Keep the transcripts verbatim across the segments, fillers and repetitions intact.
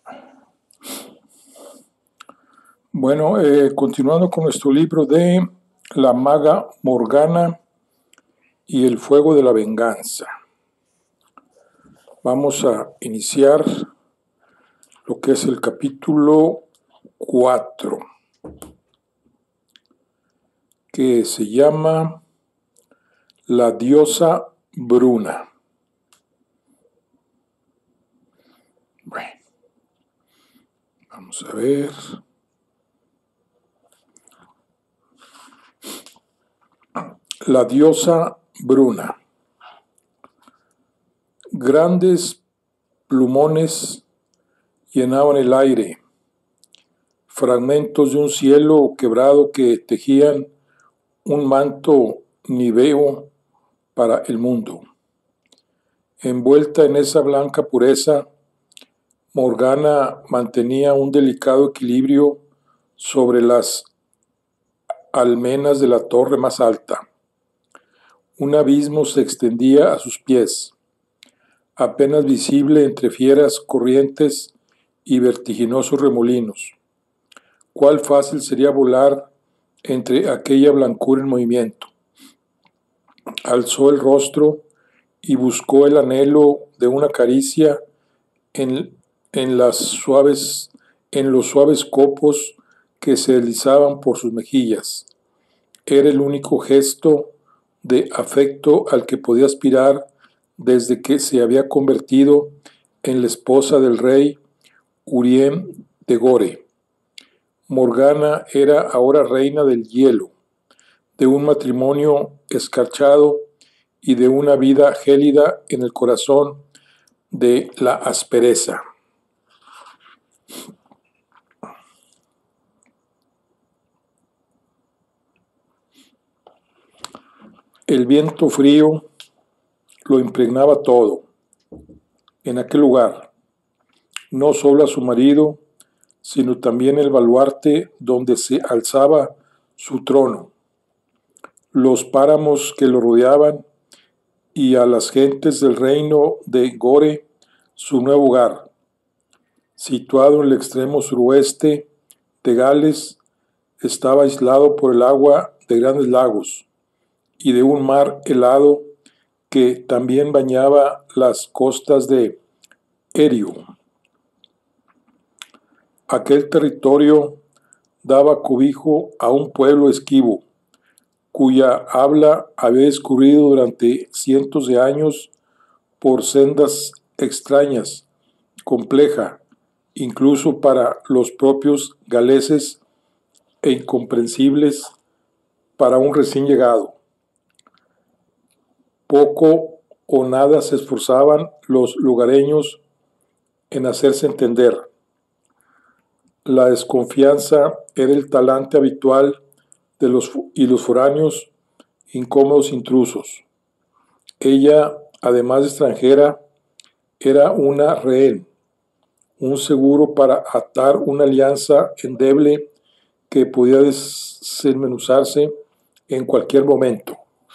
Bueno, eh, continuando con nuestro libro de La maga Morgana y el fuego de la venganza. Vamos a iniciar lo que es el capítulo cuatro, que se llama La diosa Bruna. Bueno, vamos a ver. La diosa Bruna. Grandes plumones llenaban el aire, fragmentos de un cielo quebrado que tejían un manto níveo para el mundo. Envuelta en esa blanca pureza, Morgana mantenía un delicado equilibrio sobre las almenas de la torre más alta. Un abismo se extendía a sus pies, apenas visible entre fieras corrientes y vertiginosos remolinos. Cuál fácil sería volar entre aquella blancura en movimiento. Alzó el rostro y buscó el anhelo de una caricia en, en, las suaves, en los suaves copos que se deslizaban por sus mejillas. Era el único gesto de afecto al que podía aspirar desde que se había convertido en la esposa del rey Urien de Gore. Morgana era ahora reina del hielo, de un matrimonio escarchado y de una vida gélida en el corazón de la aspereza. El viento frío lo impregnaba todo en aquel lugar, no solo a su marido, sino también el baluarte donde se alzaba su trono, los páramos que lo rodeaban y a las gentes del reino de Gore, su nuevo hogar, situado en el extremo suroeste de Gales. Estaba aislado por el agua de grandes lagos y de un mar helado que también bañaba las costas de Erio. Aquel territorio daba cobijo a un pueblo esquivo, cuya habla había descubierto durante cientos de años por sendas extrañas, compleja, incluso para los propios galeses e incomprensibles para un recién llegado. Poco o nada se esforzaban los lugareños en hacerse entender. La desconfianza era el talante habitual de los y los foráneos, incómodos intrusos. Ella, además de extranjera, era una rehén, un seguro para atar una alianza endeble que podía desmenuzarse en cualquier momento.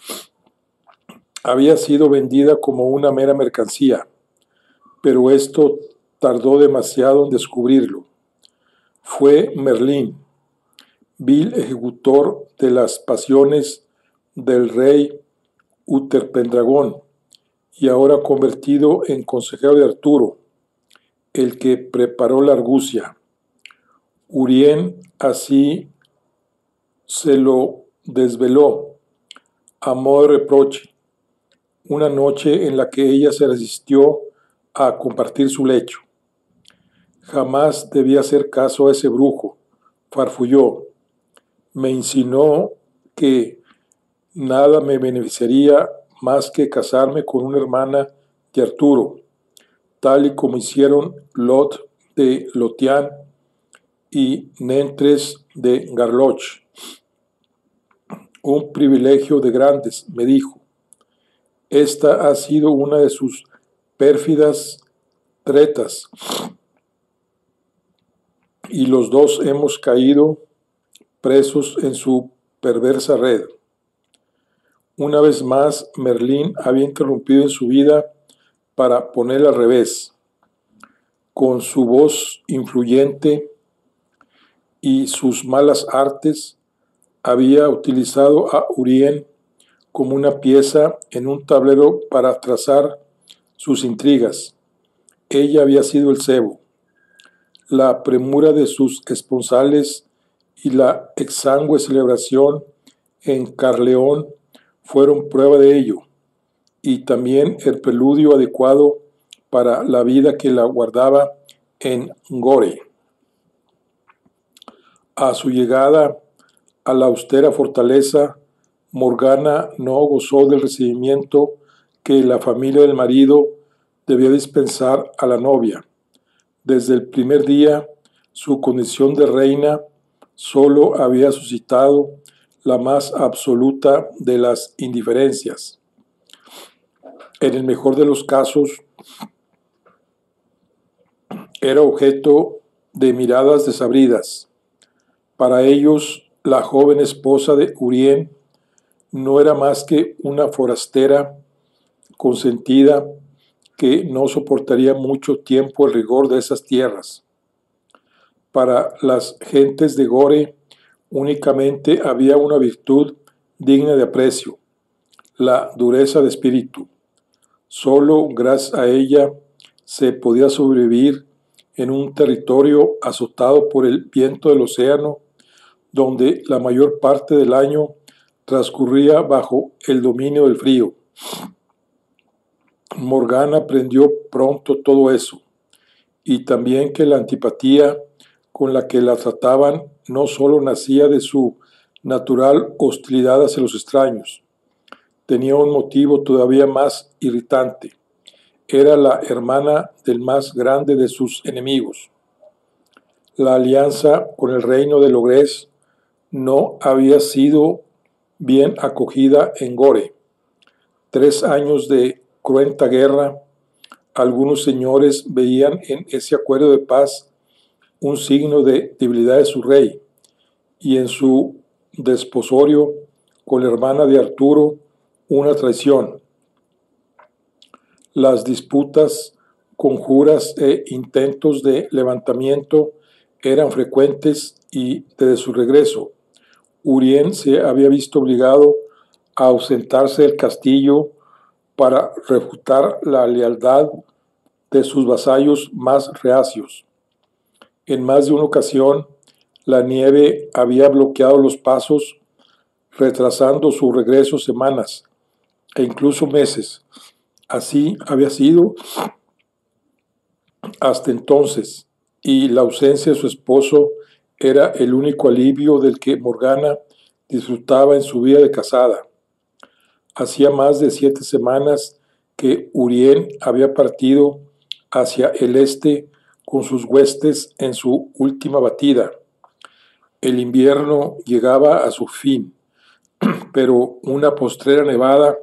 Había sido vendida como una mera mercancía, pero esto tardó demasiado en descubrirlo. Fue Merlín, vil ejecutor de las pasiones del rey Utherpendragón, y ahora convertido en consejero de Arturo, el que preparó la argucia. Urien así se lo desveló, a modo de reproche, una noche en la que ella se resistió a compartir su lecho. Jamás debía hacer caso a ese brujo, farfulló. Me insinuó que nada me beneficiaría más que casarme con una hermana de Arturo, tal y como hicieron Lot de Lotián y Nentres de Garloch. Un privilegio de grandes, me dijo. Esta ha sido una de sus pérfidas tretas, y los dos hemos caído presos en su perversa red. Una vez más, Merlín había interrumpido en su vida para ponerla al revés. con su voz influyente y sus malas artes, había utilizado a Urien como una pieza en un tablero para trazar sus intrigas. Ella había sido el cebo. La premura de sus esponsales y la exangüe celebración en Carleón fueron prueba de ello, y también el preludio adecuado para la vida que la guardaba en Gore. A su llegada a la austera fortaleza, Morgana no gozó del recibimiento que la familia del marido debía dispensar a la novia. Desde el primer día, su condición de reina solo había suscitado la más absoluta de las indiferencias. En el mejor de los casos, era objeto de miradas desabridas. Para ellos, la joven esposa de Urien no era más que una forastera consentida que no soportaría mucho tiempo el rigor de esas tierras. Para las gentes de Gore únicamente había una virtud digna de aprecio: la dureza de espíritu. Solo gracias a ella se podía sobrevivir en un territorio azotado por el viento del océano, donde la mayor parte del año transcurría bajo el dominio del frío. Morgana aprendió pronto todo eso, y también que la antipatía con la que la trataban no solo nacía de su natural hostilidad hacia los extraños, tenía un motivo todavía más irritante: era la hermana del más grande de sus enemigos. La alianza con el reino de Logres no había sido bien acogida en Gore. Tres años de cruenta guerra, algunos señores veían en ese acuerdo de paz un signo de debilidad de su rey, y en su desposorio con la hermana de Arturo una traición. Las disputas, conjuras e intentos de levantamiento eran frecuentes, y desde su regreso, Urien se había visto obligado a ausentarse del castillo para refutar la lealtad de sus vasallos más reacios. En más de una ocasión, la nieve había bloqueado los pasos, retrasando su regreso semanas e incluso meses. Así había sido hasta entonces, y la ausencia de su esposo era el único alivio del que Morgana disfrutaba en su vida de casada. Hacía más de siete semanas que Urien había partido hacia el este con sus huestes en su última batida. El invierno llegaba a su fin, pero una postrera nevada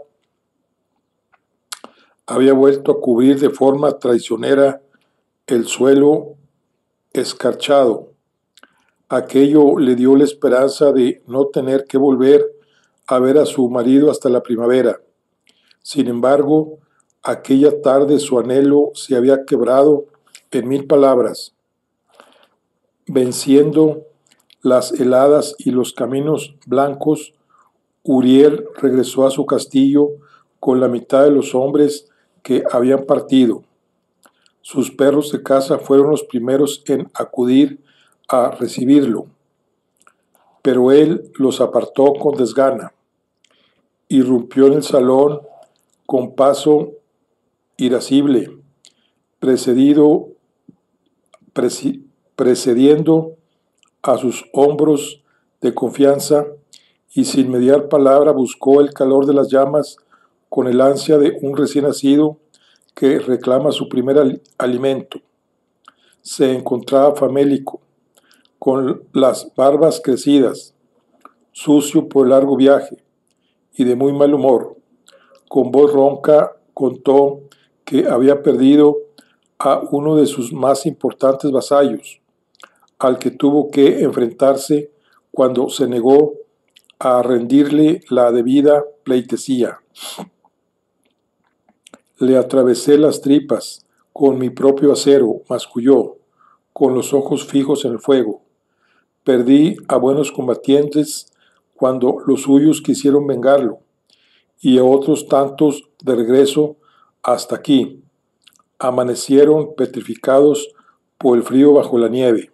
había vuelto a cubrir de forma traicionera el suelo escarchado. Aquello le dio la esperanza de no tener que volver a ver a su marido hasta la primavera. Sin embargo, aquella tarde su anhelo se había quebrado en mil palabras. Venciendo las heladas y los caminos blancos, Uriel regresó a su castillo con la mitad de los hombres que habían partido. Sus perros de caza fueron los primeros en acudir a recibirlo, pero él los apartó con desgana. Irrumpió en el salón con paso irascible, precedido, presi, precediendo a sus hombros de confianza, y sin mediar palabra buscó el calor de las llamas con el ansia de un recién nacido que reclama su primer al alimento. Se encontraba famélico, con las barbas crecidas, sucio por el largo viaje y de muy mal humor. Con voz ronca contó que había perdido a uno de sus más importantes vasallos, al que tuvo que enfrentarse cuando se negó a rendirle la debida pleitesía. Le atravesé las tripas con mi propio acero, masculló, con los ojos fijos en el fuego. Perdí a buenos combatientes cuando los suyos quisieron vengarlo, y a otros tantos de regreso hasta aquí. Amanecieron petrificados por el frío bajo la nieve.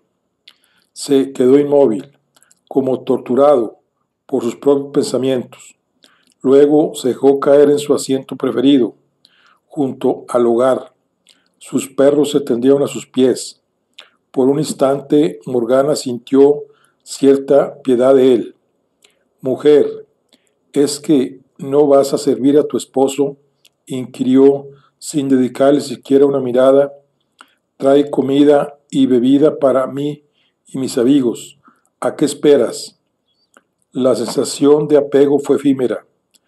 Se quedó inmóvil, como torturado por sus propios pensamientos. Luego se dejó caer en su asiento preferido, junto al hogar. Sus perros se tendieron a sus pies. Por un instante Morgana sintió cierta piedad de él. «Mujer, ¿es que no vas a servir a tu esposo?», inquirió sin dedicarle siquiera una mirada. «Trae comida y bebida para mí y mis amigos. ¿A qué esperas?». La sensación de apego fue efímera.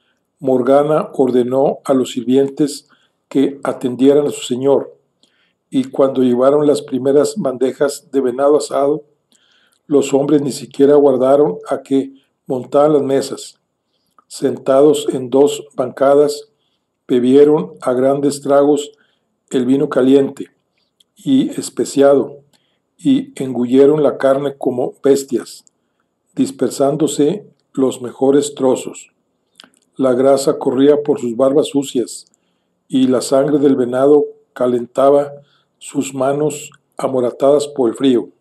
Morgana ordenó a los sirvientes que atendieran a su señor, y cuando llevaron las primeras bandejas de venado asado, los hombres ni siquiera aguardaron a que montaran las mesas. Sentados en dos bancadas, bebieron a grandes tragos el vino caliente y especiado, y engulleron la carne como bestias, dispersándose los mejores trozos. La grasa corría por sus barbas sucias, y la sangre del venado calentaba sus manos amoratadas por el frío.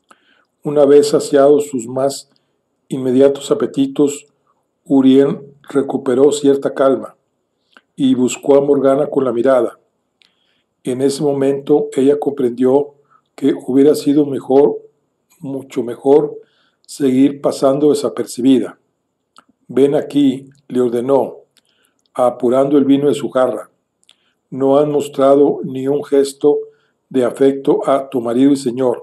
Una vez saciados sus más inmediatos apetitos, Urien recuperó cierta calma y buscó a Morgana con la mirada. En ese momento ella comprendió que hubiera sido mejor, mucho mejor, seguir pasando desapercibida. «Ven aquí», le ordenó, apurando el vino de su jarra. «No has mostrado ni un gesto de afecto a tu marido y señor».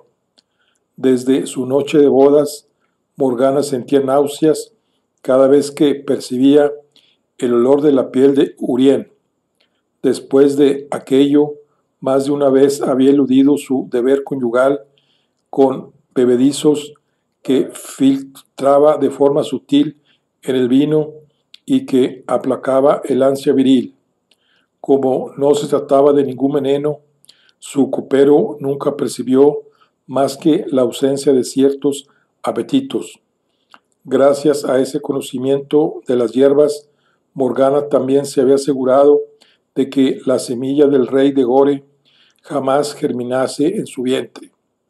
Desde su noche de bodas, Morgana sentía náuseas cada vez que percibía el olor de la piel de Urien. Después de aquello, más de una vez había eludido su deber conyugal con bebedizos que filtraba de forma sutil en el vino y que aplacaba el ansia viril. Como no se trataba de ningún veneno, su copero nunca percibió más que la ausencia de ciertos apetitos. Gracias a ese conocimiento de las hierbas, Morgana también se había asegurado de que la semilla del rey de Gore jamás germinase en su vientre.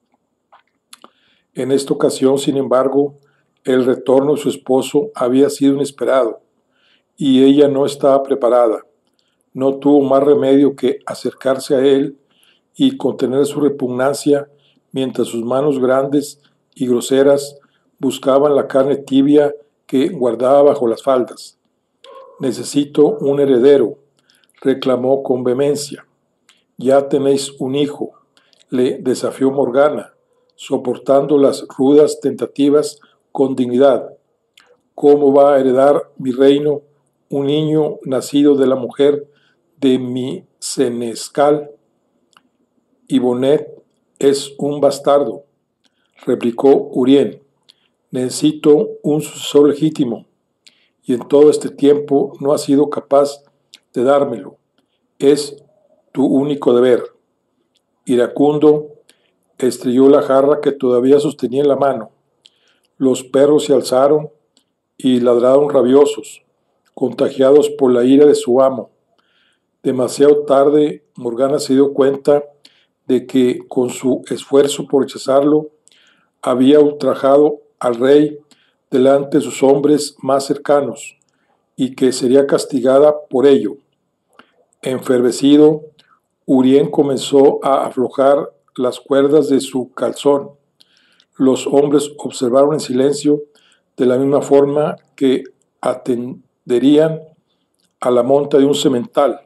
En esta ocasión, sin embargo, el retorno de su esposo había sido inesperado, y ella no estaba preparada. No tuvo más remedio que acercarse a él y contener su repugnancia mientras sus manos grandes y groseras buscaban la carne tibia que guardaba bajo las faldas. «Necesito un heredero», reclamó con vehemencia. «Ya tenéis un hijo», le desafió Morgana, soportando las rudas tentativas con dignidad. «¿Cómo va a heredar mi reino un niño nacido de la mujer de mi senescal? Y Bonnet es un bastardo», replicó Urien. «Necesito un sucesor legítimo, y en todo este tiempo no has sido capaz de dármelo. Es tu único deber». Iracundo estrelló la jarra que todavía sostenía en la mano. Los perros se alzaron y ladraron rabiosos, contagiados por la ira de su amo. Demasiado tarde, Morgana se dio cuenta de que, con su esfuerzo por rechazarlo, había ultrajado al rey delante de sus hombres más cercanos, y que sería castigada por ello. Enfervecido, Urien comenzó a aflojar las cuerdas de su calzón. Los hombres observaron en silencio, de la misma forma que atenderían a la monta de un semental.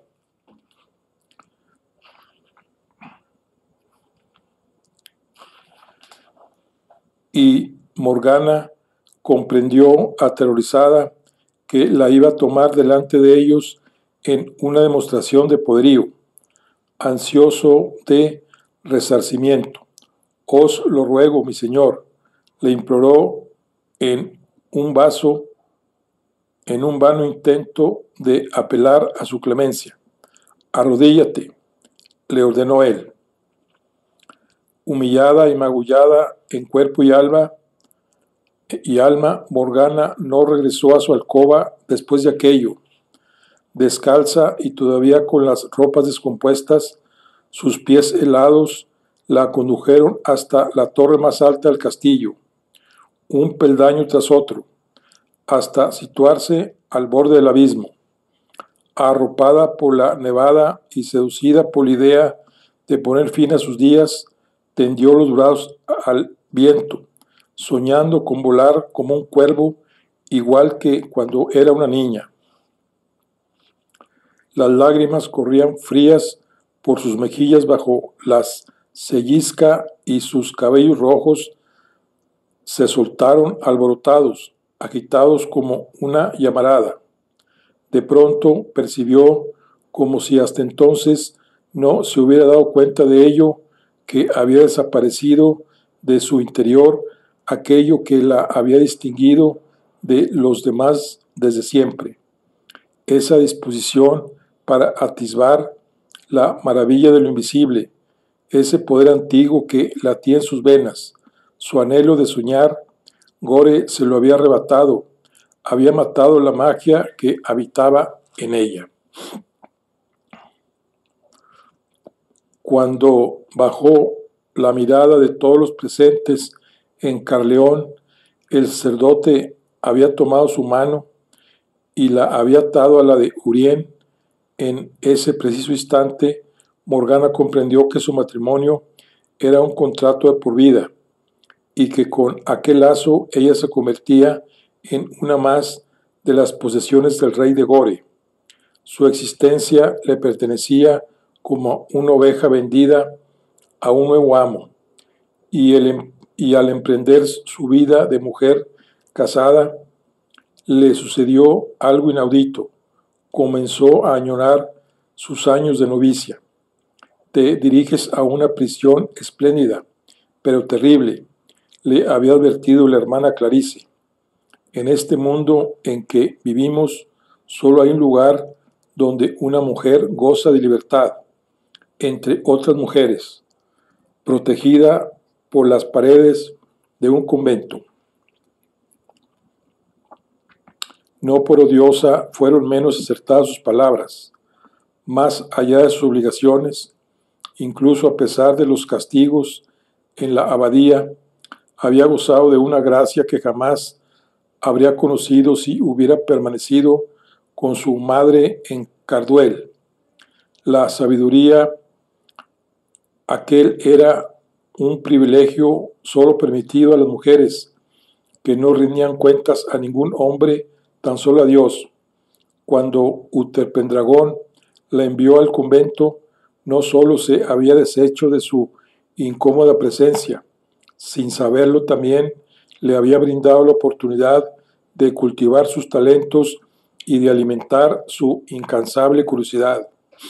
Y Morgana comprendió, aterrorizada, que la iba a tomar delante de ellos en una demostración de poderío. Ansioso de resarcimiento. «Os lo ruego, mi señor», le imploró en un vaso, en un vano intento de apelar a su clemencia. «Arrodíllate». le ordenó él. Humillada y magullada en cuerpo y alma, y alma, Morgana no regresó a su alcoba después de aquello. Descalza y todavía con las ropas descompuestas, sus pies helados la condujeron hasta la torre más alta del castillo, un peldaño tras otro, hasta situarse al borde del abismo. Arropada por la nevada y seducida por la idea de poner fin a sus días, tendió los brazos al viento, soñando con volar como un cuervo, igual que cuando era una niña. Las lágrimas corrían frías por sus mejillas bajo las cellisca y sus cabellos rojos se soltaron alborotados, agitados como una llamarada. De pronto percibió, como si hasta entonces no se hubiera dado cuenta de ello, que había desaparecido de su interior aquello que la había distinguido de los demás desde siempre. Esa disposición para atisbar la maravilla de lo invisible, ese poder antiguo que latía en sus venas, su anhelo de soñar, Gore se lo había arrebatado, había matado la magia que habitaba en ella. Cuando bajó la mirada de todos los presentes en Carleón, el sacerdote había tomado su mano y la había atado a la de Urien. En ese preciso instante, Morgana comprendió que su matrimonio era un contrato de por vida y que con aquel lazo ella se convertía en una más de las posesiones del rey de Gore. Su existencia le pertenecía como una oveja vendida a un nuevo amo, y, el, y al emprender su vida de mujer casada, le sucedió algo inaudito. Comenzó a añorar sus años de novicia. Te diriges a una prisión espléndida, pero terrible, le había advertido la hermana Clarice. En este mundo en que vivimos, solo hay un lugar donde una mujer goza de libertad, entre otras mujeres, protegida por las paredes de un convento. No por odiosa fueron menos acertadas sus palabras. Más allá de sus obligaciones, incluso a pesar de los castigos en la abadía, había gozado de una gracia que jamás habría conocido si hubiera permanecido con su madre en Carduel. La sabiduría, aquel era un privilegio solo permitido a las mujeres, que no rendían cuentas a ningún hombre, tan solo a Dios. Cuando Uterpendragón la envió al convento, no solo se había deshecho de su incómoda presencia, sin saberlo también le había brindado la oportunidad de cultivar sus talentos y de alimentar su incansable curiosidad.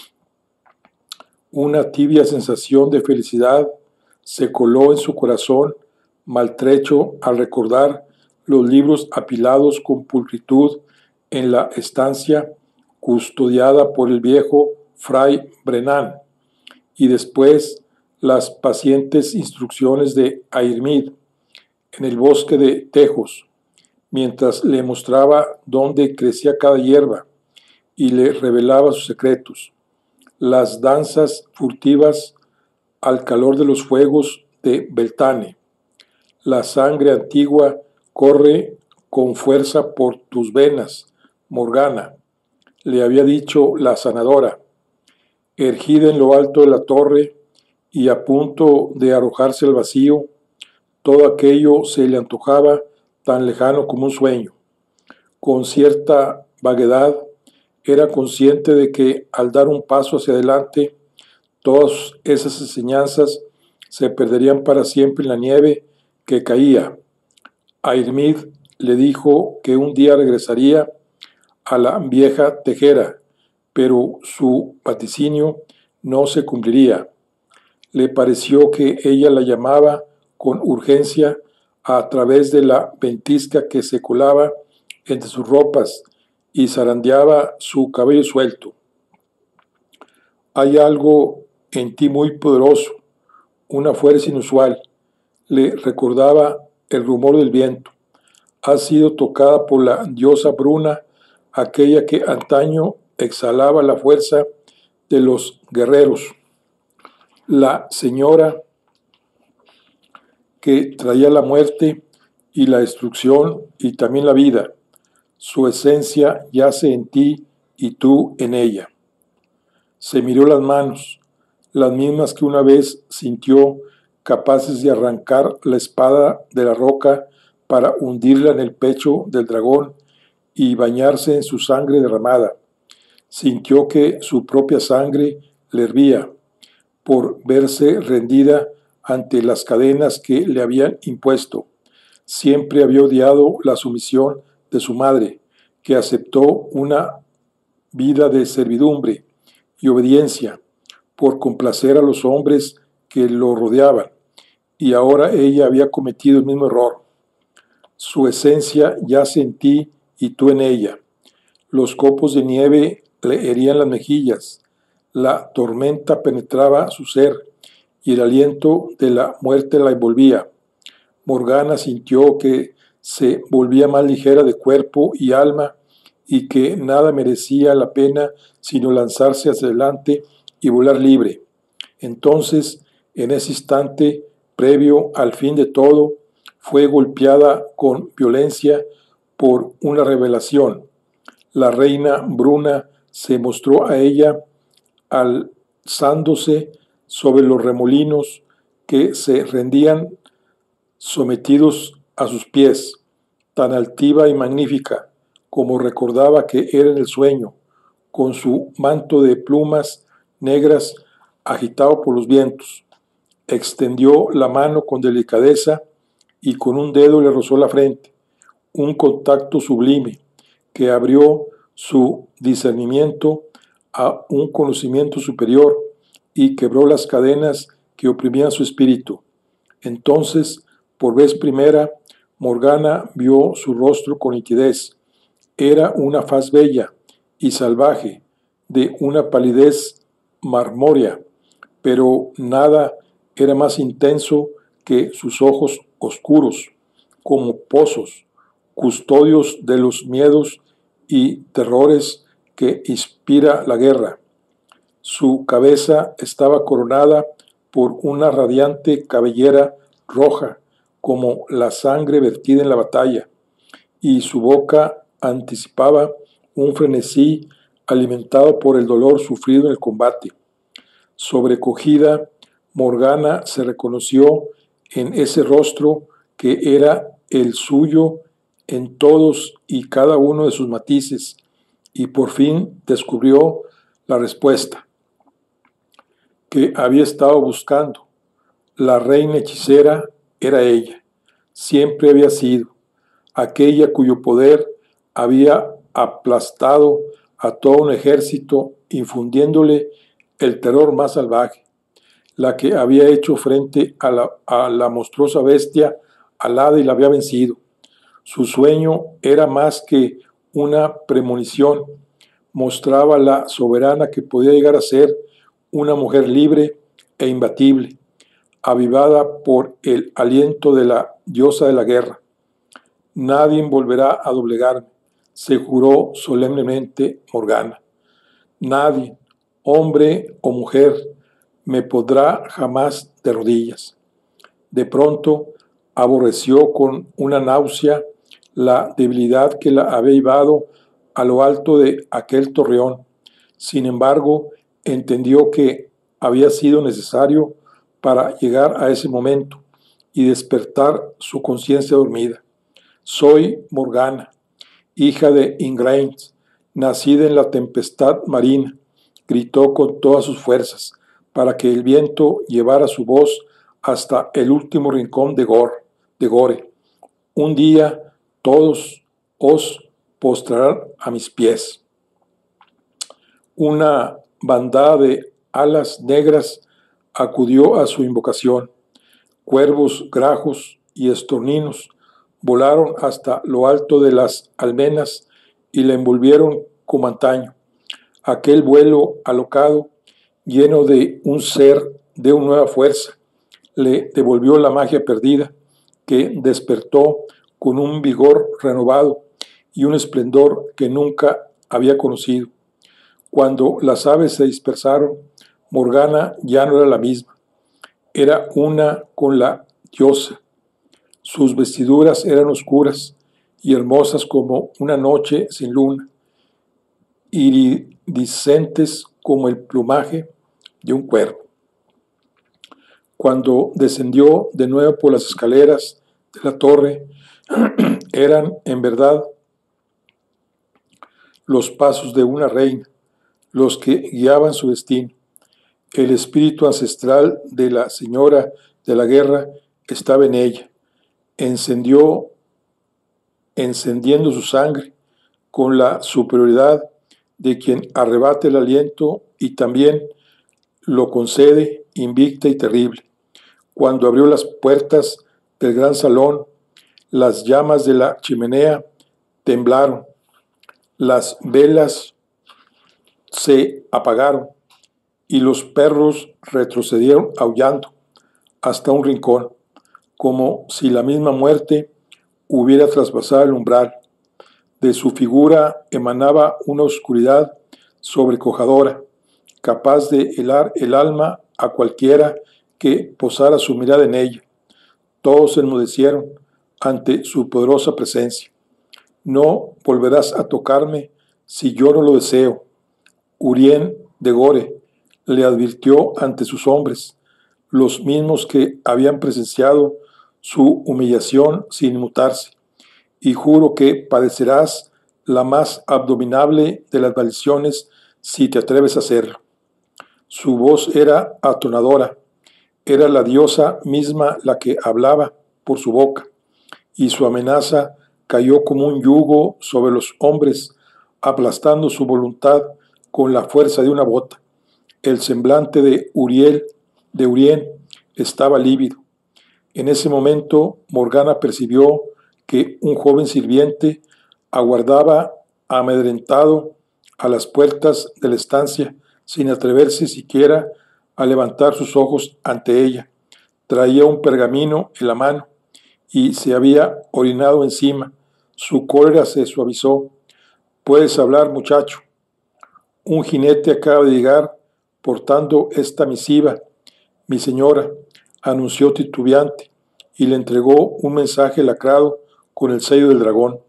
Una tibia sensación de felicidad se coló en su corazón, maltrecho al recordar los libros apilados con pulcritud en la estancia custodiada por el viejo fray Brennan, y después las pacientes instrucciones de Airmid en el bosque de Tejos, mientras le mostraba dónde crecía cada hierba y le revelaba sus secretos. Las danzas furtivas al calor de los fuegos de Beltane. La sangre antigua corre con fuerza por tus venas, Morgana, le había dicho la sanadora, ergida en lo alto de la torre y a punto de arrojarse al vacío. Todo aquello se le antojaba tan lejano como un sueño. Con cierta vaguedad, era consciente de que al dar un paso hacia adelante, todas esas enseñanzas se perderían para siempre en la nieve que caía. Airmid le dijo que un día regresaría a la vieja tejera, pero su vaticinio no se cumpliría. Le pareció que ella la llamaba con urgencia a través de la ventisca que se colaba entre sus ropas y zarandeaba su cabello suelto. Hay algo en ti muy poderoso, una fuerza inusual. Le recordaba el rumor del viento. Has sido tocada por la diosa Bruna, aquella que antaño exhalaba la fuerza de los guerreros. La señora que traía la muerte y la destrucción y también la vida. Su esencia yace en ti y tú en ella. Se miró las manos, las mismas que una vez sintió capaces de arrancar la espada de la roca para hundirla en el pecho del dragón y bañarse en su sangre derramada. Sintió que su propia sangre le hervía por verse rendida ante las cadenas que le habían impuesto. Siempre había odiado la sumisión de su madre, que aceptó una vida de servidumbre y obediencia por complacer a los hombres que lo rodeaban, y ahora ella había cometido el mismo error. Su esencia yace en ti y tú en ella. Los copos de nieve le herían las mejillas, la tormenta penetraba su ser y el aliento de la muerte la envolvía. Morgana sintió que se volvía más ligera de cuerpo y alma y que nada merecía la pena sino lanzarse hacia adelante y volar libre. Entonces, en ese instante, previo al fin de todo, fue golpeada con violencia por una revelación. La reina Bruna se mostró a ella alzándose sobre los remolinos que se rendían sometidos a sus pies, tan altiva y magnífica como recordaba que era en el sueño, con su manto de plumas negras agitado por los vientos. Extendió la mano con delicadeza y con un dedo le rozó la frente, un contacto sublime que abrió su discernimiento a un conocimiento superior y quebró las cadenas que oprimían su espíritu. Entonces, por vez primera, Morgana vio su rostro con nitidez. Era una faz bella y salvaje, de una palidez marmórea, pero nada era más intenso que sus ojos oscuros, como pozos, custodios de los miedos y terrores que inspira la guerra. Su cabeza estaba coronada por una radiante cabellera roja, como la sangre vertida en la batalla, y su boca anticipaba un frenesí alimentado por el dolor sufrido en el combate. Sobrecogida, Morgana se reconoció en ese rostro que era el suyo en todos y cada uno de sus matices, y por fin descubrió la respuesta que había estado buscando. La reina hechicera era ella, siempre había sido, aquella cuyo poder había aplastado a todo un ejército, infundiéndole el terror más salvaje, la que había hecho frente a la, a la monstruosa bestia alada y la había vencido. Su sueño era más que una premonición, mostraba la soberana que podía llegar a ser una mujer libre e imbatible, avivada por el aliento de la diosa de la guerra. Nadie volverá a doblegarme, se juró solemnemente Morgana. Nadie, hombre o mujer, me podrá jamás de rodillas. De pronto aborreció con una náusea la debilidad que la había llevado a lo alto de aquel torreón. Sin embargo, entendió que había sido necesario para llegar a ese momento y despertar su conciencia dormida. Soy Morgana, hija de Ingrain, nacida en la tempestad marina, gritó con todas sus fuerzas, para que el viento llevara su voz hasta el último rincón de Gore. De Gore. Un día todos os postrarán a mis pies. Una bandada de alas negras acudió a su invocación. Cuervos, grajos y estorninos volaron hasta lo alto de las almenas y la envolvieron como antaño. Aquel vuelo alocado lleno de un ser de una nueva fuerza, le devolvió la magia perdida, que despertó con un vigor renovado y un esplendor que nunca había conocido. Cuando las aves se dispersaron, Morgana ya no era la misma. Era una con la diosa. Sus vestiduras eran oscuras y hermosas como una noche sin luna, iridiscentes como el plumaje de un cuervo. Cuando descendió de nuevo por las escaleras de la torre, eran en verdad los pasos de una reina los que guiaban su destino. El espíritu ancestral de la señora de la guerra estaba en ella, encendió, encendiendo su sangre con la superioridad de quien arrebata el aliento y también lo concede invicta y terrible. Cuando abrió las puertas del gran salón, las llamas de la chimenea temblaron, las velas se apagaron y los perros retrocedieron aullando hasta un rincón, como si la misma muerte hubiera traspasado el umbral. De su figura emanaba una oscuridad sobrecogedora, capaz de helar el alma a cualquiera que posara su mirada en ella. Todos se enmudecieron ante su poderosa presencia. No volverás a tocarme si yo no lo deseo. Urien de Gore le advirtió ante sus hombres, los mismos que habían presenciado su humillación sin inmutarse, y juro que padecerás la más abominable de las maldiciones si te atreves a hacerlo. Su voz era atonadora, era la diosa misma la que hablaba por su boca, y su amenaza cayó como un yugo sobre los hombres, aplastando su voluntad con la fuerza de una bota. El semblante de Uriel, de Urien, estaba lívido. En ese momento, Morgana percibió que un joven sirviente aguardaba amedrentado a las puertas de la estancia, sin atreverse siquiera a levantar sus ojos ante ella. Traía un pergamino en la mano y se había orinado encima. Su cólera se suavizó. «Puedes hablar, muchacho. Un jinete acaba de llegar portando esta misiva, mi señora», anunció titubeante, y le entregó un mensaje lacrado con el sello del dragón.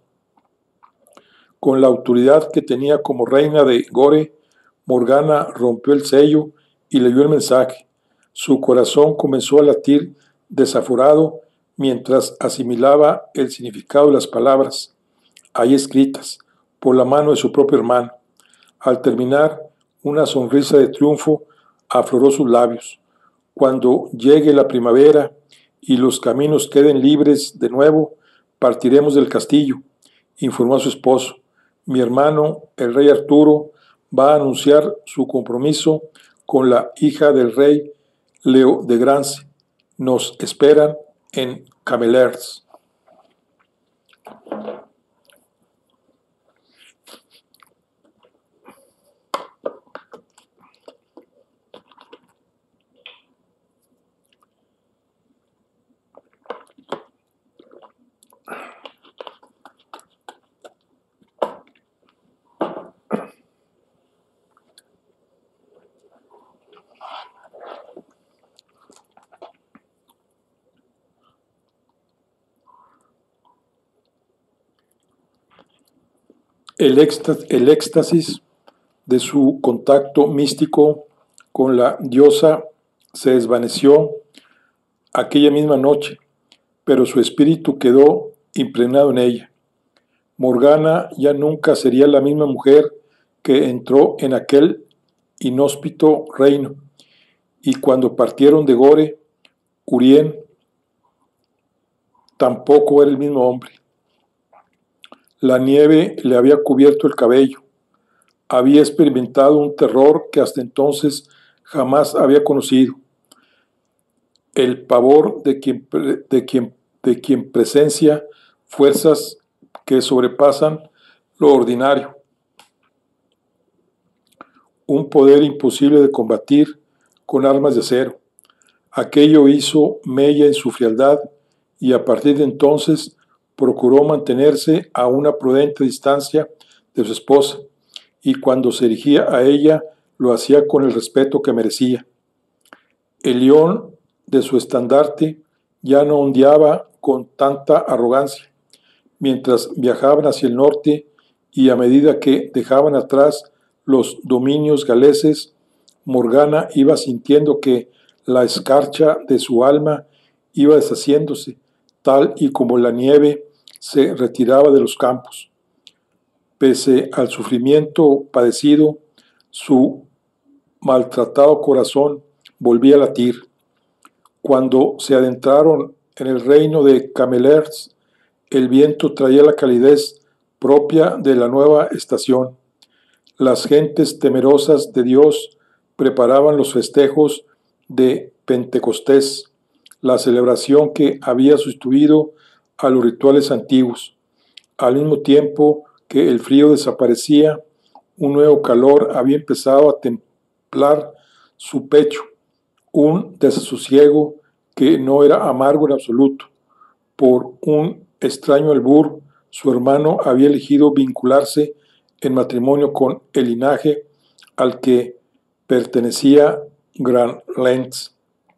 Con la autoridad que tenía como reina de Gore, Morgana rompió el sello y leyó el mensaje. Su corazón comenzó a latir desaforado mientras asimilaba el significado de las palabras ahí escritas por la mano de su propio hermano. Al terminar, una sonrisa de triunfo afloró sus labios. «Cuando llegue la primavera y los caminos queden libres de nuevo, partiremos del castillo», informó a su esposo. «Mi hermano, el rey Arturo, va a anunciar su compromiso con la hija del rey Leo de Grance. Nos esperan en Cameleers». El éxtasis, el éxtasis de su contacto místico con la diosa se desvaneció aquella misma noche, pero su espíritu quedó impregnado en ella. Morgana ya nunca sería la misma mujer que entró en aquel inhóspito reino, y cuando partieron de Gore, Urien tampoco era el mismo hombre. La nieve le había cubierto el cabello. Había experimentado un terror que hasta entonces jamás había conocido. El pavor de quien, de quien, de quien presencia fuerzas que sobrepasan lo ordinario. un poder imposible de combatir con armas de acero. Aquello hizo mella en su frialdad y a partir de entonces procuró mantenerse a una prudente distancia de su esposa, y cuando se dirigía a ella lo hacía con el respeto que merecía. El león de su estandarte ya no ondeaba con tanta arrogancia. Mientras viajaban hacia el norte y a medida que dejaban atrás los dominios galeses, Morgana iba sintiendo que la escarcha de su alma iba deshaciéndose, tal y como la nieve se retiraba de los campos. Pese al sufrimiento padecido, su maltratado corazón volvía a latir. Cuando se adentraron en el reino de Camelers, el viento traía la calidez propia de la nueva estación. Las gentes temerosas de Dios preparaban los festejos de Pentecostés, la celebración que había sustituido a los rituales antiguos. Al mismo tiempo que el frío desaparecía, un nuevo calor había empezado a templar su pecho, un desasosiego que no era amargo en absoluto. Por un extraño albur, su hermano había elegido vincularse en matrimonio con el linaje al que pertenecía Grandlens.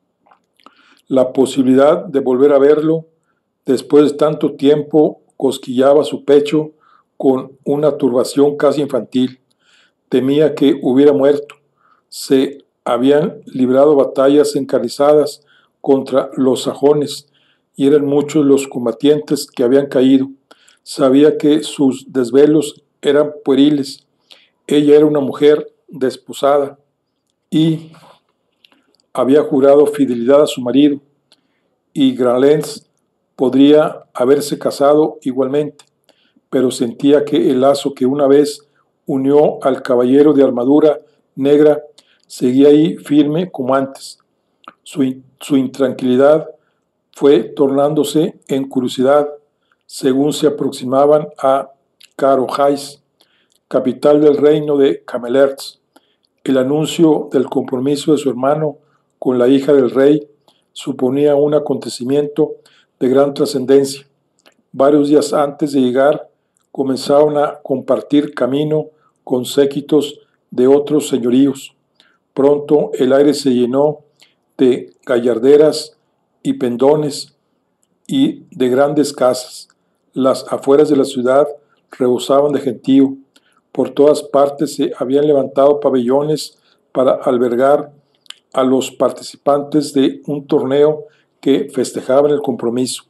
La posibilidad de volver a verlo después de tanto tiempo cosquillaba su pecho con una turbación casi infantil. Temía que hubiera muerto. Se habían librado batallas encarnizadas contra los sajones y eran muchos los combatientes que habían caído. Sabía que sus desvelos eran pueriles. Ella era una mujer desposada y había jurado fidelidad a su marido, y Grandlens podría haberse casado igualmente, pero sentía que el lazo que una vez unió al caballero de armadura negra seguía ahí firme como antes. Su, su intranquilidad fue tornándose en curiosidad según se aproximaban a Carohais, capital del reino de Camelers. El anuncio del compromiso de su hermano con la hija del rey suponía un acontecimiento de gran trascendencia. Varios días antes de llegar, comenzaron a compartir camino con séquitos de otros señoríos. Pronto el aire se llenó de gallarderas y pendones y de grandes casas. Las afueras de la ciudad rebosaban de gentío. Por todas partes se habían levantado pabellones para albergar a los participantes de un torneo que festejaban el compromiso.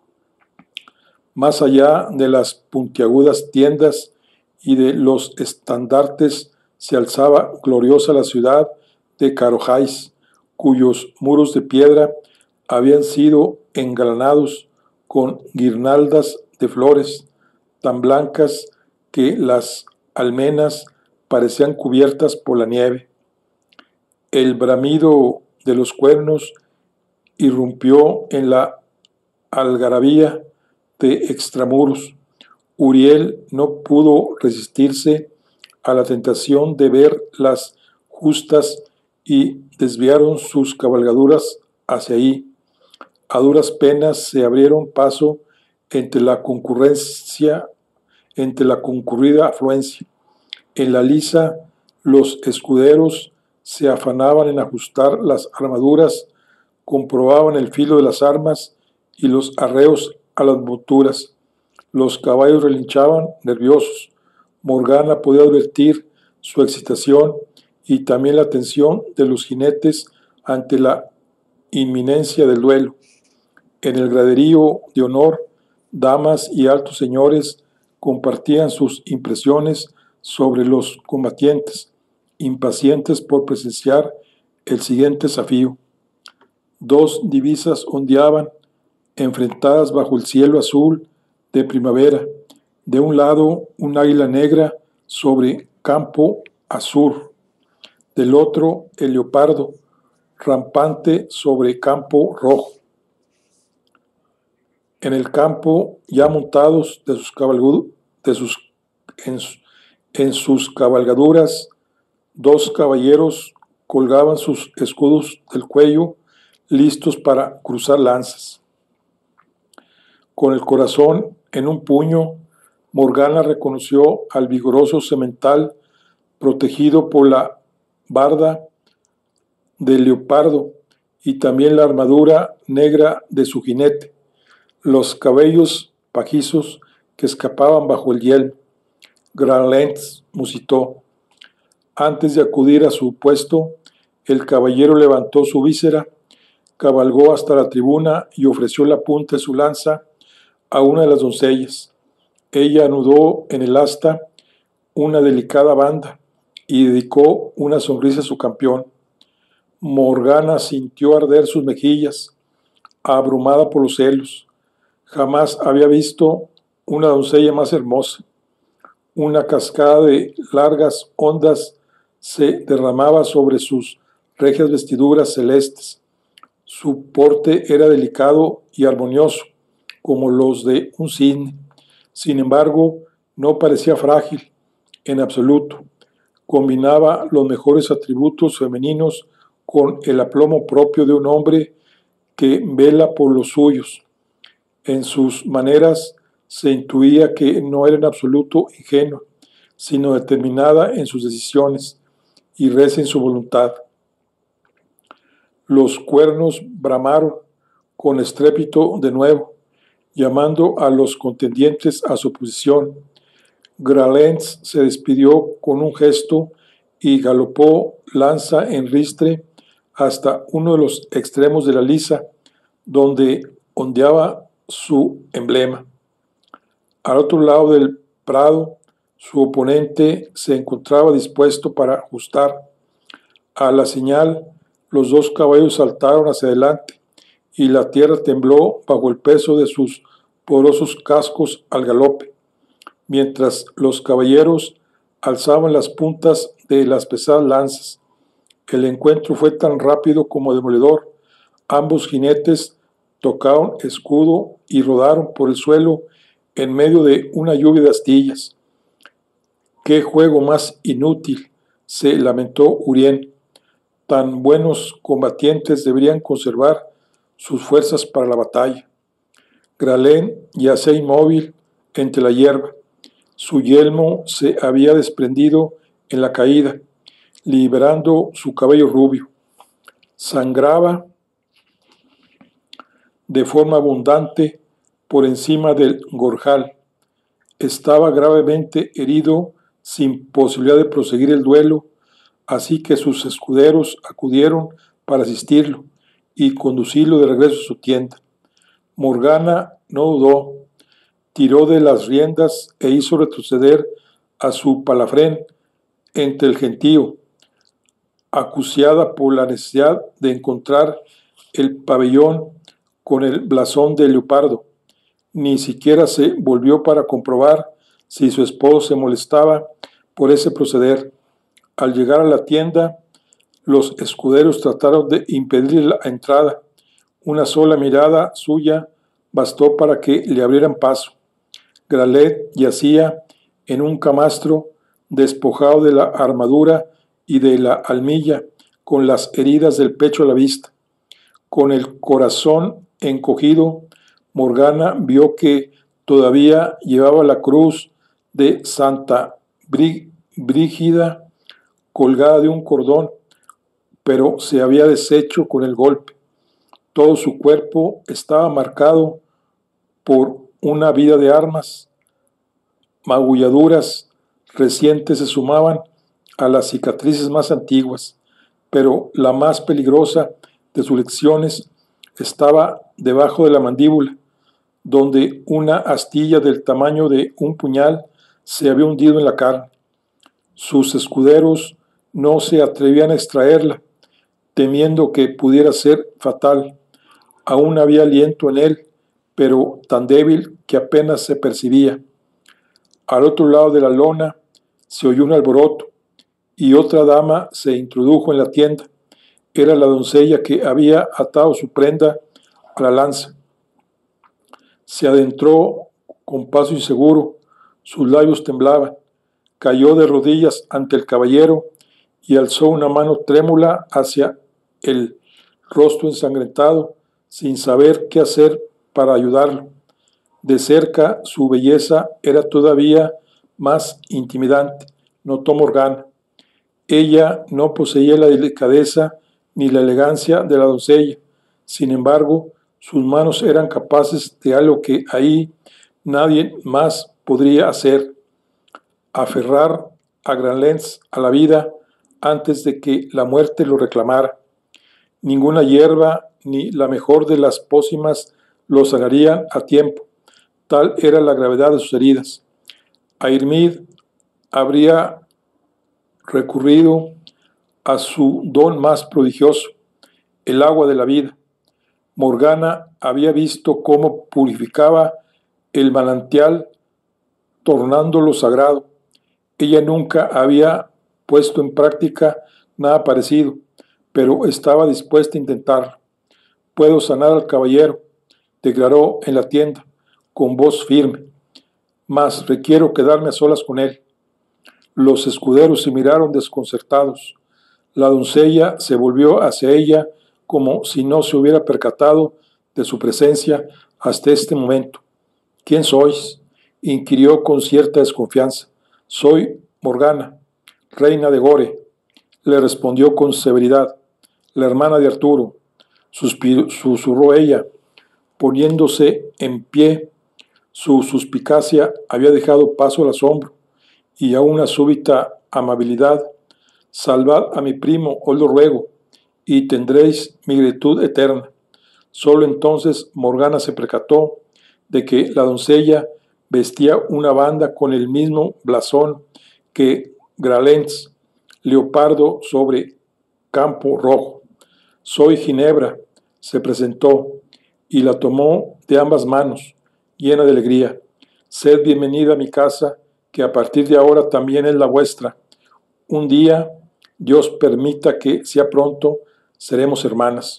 Más allá de las puntiagudas tiendas y de los estandartes se alzaba gloriosa la ciudad de Carohais, cuyos muros de piedra habían sido engalanados con guirnaldas de flores tan blancas que las almenas parecían cubiertas por la nieve. El bramido de los cuernos irrumpió en la algarabía de extramuros. Uriel no pudo resistirse a la tentación de ver las justas y desviaron sus cabalgaduras hacia ahí. A duras penas se abrieron paso entre la concurrencia, entre la concurrida afluencia. En la lisa, los escuderos se afanaban en ajustar las armaduras, comprobaban el filo de las armas y los arreos a las monturas. Los caballos relinchaban nerviosos. Morgana podía advertir su excitación y también la tensión de los jinetes ante la inminencia del duelo. En el graderío de honor, damas y altos señores compartían sus impresiones sobre los combatientes, impacientes por presenciar el siguiente desafío. Dos divisas ondeaban, enfrentadas bajo el cielo azul de primavera. De un lado, un águila negra sobre campo azul. Del otro, el leopardo, rampante sobre campo rojo. En el campo, ya montados de sus cabalgaduras, de sus, en, en sus cabalgaduras, Dos caballeros colgaban sus escudos del cuello, listos para cruzar lanzas. Con el corazón en un puño, Morgana reconoció al vigoroso semental protegido por la barda de leopardo y también la armadura negra de su jinete, los cabellos pajizos que escapaban bajo el yelmo. Grandlens musitó. Antes de acudir a su puesto, el caballero levantó su víscera, cabalgó hasta la tribuna y ofreció la punta de su lanza a una de las doncellas. Ella anudó en el asta una delicada banda y dedicó una sonrisa a su campeón. Morgana sintió arder sus mejillas, abrumada por los celos. Jamás había visto una doncella más hermosa. Una cascada de largas ondas se derramaba sobre sus regias vestiduras celestes. Su porte era delicado y armonioso, como los de un cisne. Sin embargo, no parecía frágil en absoluto. Combinaba los mejores atributos femeninos con el aplomo propio de un hombre que vela por los suyos. En sus maneras se intuía que no era en absoluto ingenua, sino determinada en sus decisiones y reza en su voluntad. Los cuernos bramaron con estrépito de nuevo, llamando a los contendientes a su posición. Grandlens se despidió con un gesto y galopó lanza en ristre hasta uno de los extremos de la liza, donde ondeaba su emblema. Al otro lado del prado, su oponente se encontraba dispuesto para ajustar. A la señal, los dos caballos saltaron hacia adelante y la tierra tembló bajo el peso de sus poderosos cascos al galope, mientras los caballeros alzaban las puntas de las pesadas lanzas. El encuentro fue tan rápido como demoledor. Ambos jinetes tocaron escudo y rodaron por el suelo en medio de una lluvia de astillas. ¡Qué juego más inútil!, se lamentó Urien. Tan buenos combatientes deberían conservar sus fuerzas para la batalla. Gralén yacía inmóvil entre la hierba. Su yelmo se había desprendido en la caída, liberando su cabello rubio. Sangraba de forma abundante por encima del gorjal. Estaba gravemente herido, sin posibilidad de proseguir el duelo, así que sus escuderos acudieron para asistirlo y conducirlo de regreso a su tienda. Morgana no dudó, tiró de las riendas e hizo retroceder a su palafrén entre el gentío, acuciada por la necesidad de encontrar el pabellón con el blasón de leopardo. Ni siquiera se volvió para comprobar si su esposo se molestaba por ese proceder. Al llegar a la tienda, los escuderos trataron de impedir la entrada. Una sola mirada suya bastó para que le abrieran paso. Gralet yacía en un camastro, despojado de la armadura y de la almilla, con las heridas del pecho a la vista. Con el corazón encogido, Morgana vio que todavía llevaba la cruz de Santa Brígida colgada de un cordón, pero se había deshecho con el golpe. Todo su cuerpo estaba marcado por una vida de armas. Magulladuras recientes se sumaban a las cicatrices más antiguas, pero la más peligrosa de sus lecciones estaba debajo de la mandíbula, donde una astilla del tamaño de un puñal se había hundido en la carne. Sus escuderos no se atrevían a extraerla, temiendo que pudiera ser fatal. Aún había aliento en él, pero tan débil que apenas se percibía. Al otro lado de la lona se oyó un alboroto, y otra dama se introdujo en la tienda. Era la doncella que había atado su prenda a la lanza. Se adentró con paso inseguro, sus labios temblaban, cayó de rodillas ante el caballero y alzó una mano trémula hacia el rostro ensangrentado, sin saber qué hacer para ayudarlo. De cerca su belleza era todavía más intimidante, notó Morgana. Ella no poseía la delicadeza ni la elegancia de la doncella. Sin embargo, sus manos eran capaces de algo que ahí nadie más podría hacer: aferrar a Gralentz a la vida antes de que la muerte lo reclamara. Ninguna hierba ni la mejor de las pócimas lo sanarían a tiempo. Tal era la gravedad de sus heridas. Airmid habría recurrido a su don más prodigioso, el agua de la vida. Morgana había visto cómo purificaba el manantial, tornándolo sagrado. Ella nunca había puesto en práctica nada parecido, pero estaba dispuesta a intentarlo. «Puedo sanar al caballero», declaró en la tienda, con voz firme, «mas requiero quedarme a solas con él». Los escuderos se miraron desconcertados. La doncella se volvió hacia ella como si no se hubiera percatado de su presencia hasta este momento. «¿Quién sois?», inquirió con cierta desconfianza. «Soy Morgana, reina de Gore», le respondió con severidad. «La hermana de Arturo», suspiró, susurró ella, poniéndose en pie. Su suspicacia había dejado paso al asombro y a una súbita amabilidad. «Salvad a mi primo, os lo ruego, y tendréis mi gratitud eterna». Solo entonces Morgana se percató de que la doncella vestía una banda con el mismo blasón que Gralentz, leopardo sobre campo rojo. «Soy Ginebra», se presentó, y la tomó de ambas manos, llena de alegría. «Sed bienvenida a mi casa, que a partir de ahora también es la vuestra. Un día, Dios permita que sea pronto, seremos hermanas».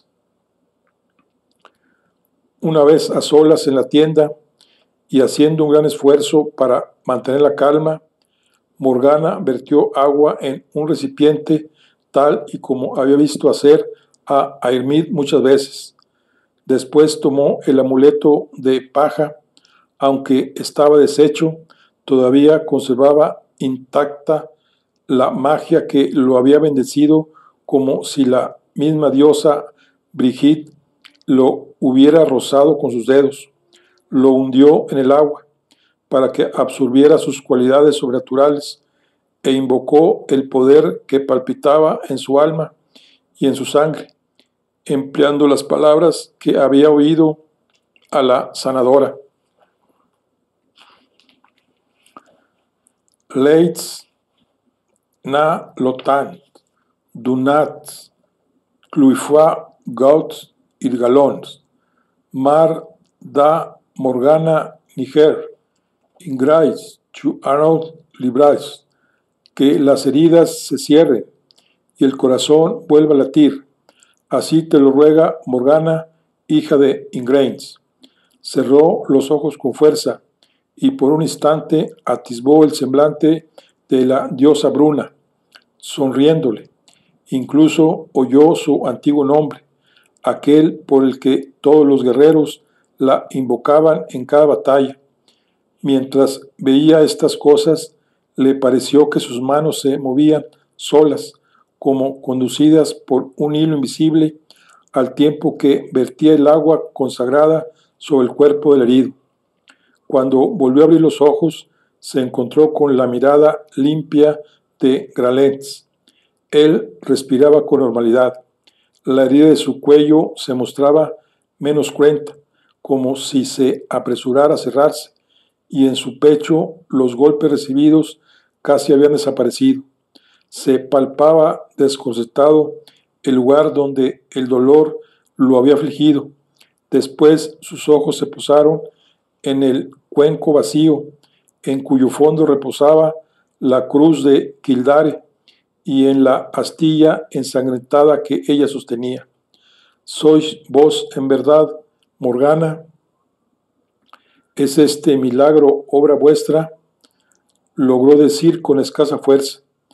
Una vez a solas en la tienda y haciendo un gran esfuerzo para mantener la calma, Morgana vertió agua en un recipiente tal y como había visto hacer a Airmid muchas veces. Después tomó el amuleto de paja. Aunque estaba deshecho, todavía conservaba intacta la magia que lo había bendecido, como si la misma diosa Brigitte lo hubiera rozado con sus dedos. Lo hundió en el agua para que absorbiera sus cualidades sobrenaturales e invocó el poder que palpitaba en su alma y en su sangre, empleando las palabras que había oído a la sanadora. «Leits na lotan, dunat, cluifua gaut ir galons, mar da Morgana niger, ingrais chu arnaud librais». Que las heridas se cierren y el corazón vuelva a latir. Así te lo ruega Morgana, hija de Ingrains. Cerró los ojos con fuerza y por un instante atisbó el semblante de la diosa Bruna, sonriéndole. Incluso oyó su antiguo nombre, aquel por el que todos los guerreros la invocaban en cada batalla. Mientras veía estas cosas, le pareció que sus manos se movían solas, como conducidas por un hilo invisible, al tiempo que vertía el agua consagrada sobre el cuerpo del herido. Cuando volvió a abrir los ojos, se encontró con la mirada limpia de Gralentz. Él respiraba con normalidad. La herida de su cuello se mostraba menos cruenta, como si se apresurara a cerrarse, y en su pecho los golpes recibidos casi habían desaparecido. Se palpaba desconcertado el lugar donde el dolor lo había afligido. Después sus ojos se posaron en el cuenco vacío, en cuyo fondo reposaba la cruz de Kildare, y en la astilla ensangrentada que ella sostenía. «¿Sois vos en verdad, Morgana? ¿Es este milagro obra vuestra?», logró decir con escasa fuerza.